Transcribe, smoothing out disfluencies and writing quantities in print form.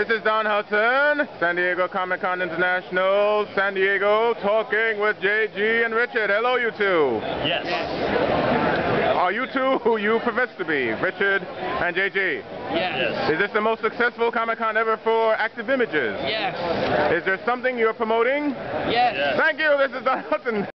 This is Don Hudson, San Diego Comic-Con International, San Diego, talking with JG and Richard. Hello, you two. Yes. Are you two who you profess to be, Richard and JG? Yes. Is this the most successful Comic-Con ever for Active Images? Yes. Is there something you're promoting? Yes. Thank you. This is Don Hudson.